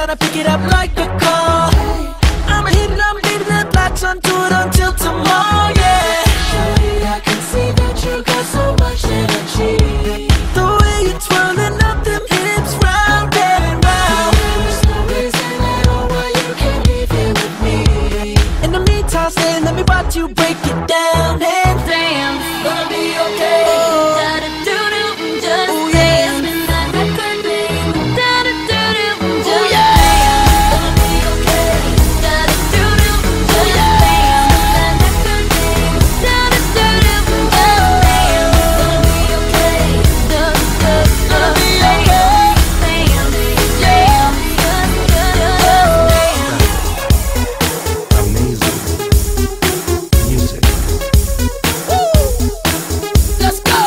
tryna pick it up like a call. I'ma hit it, I'm leaving the lights on, do it until tomorrow, yeah. Shawty, I can see that you got so much energy. The way you're twirling up them hips round and round. There's no reason at all why you can't be here with me. In the meantime, stay, let me watch you break it down. And Damn, gonna be okay. Da-da-doo-doo, just ooh, yeah. dance. Spin that record, babe. Da-da-doo-doo, just dance. Gonna be okay. Da-da-doo-doo, just dance. Spin that record, babe. Da-da-doo-doo, just dance. Gonna be okay. Gonna be okay. Amazing music. Let's go.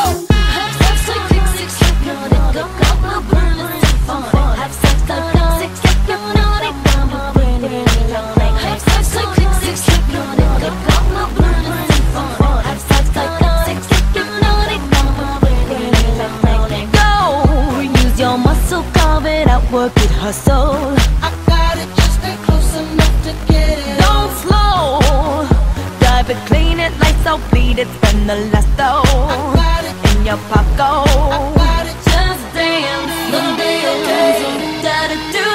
Go, use your muscle, carve it out, work it, hustle. I got it, just stay close enough to get it. Don't slow, dive it, clean it, lights out, beat it, spend the last I dough got it, in your pocket. I got it. Just dance, gonna be okay. Da-da-do.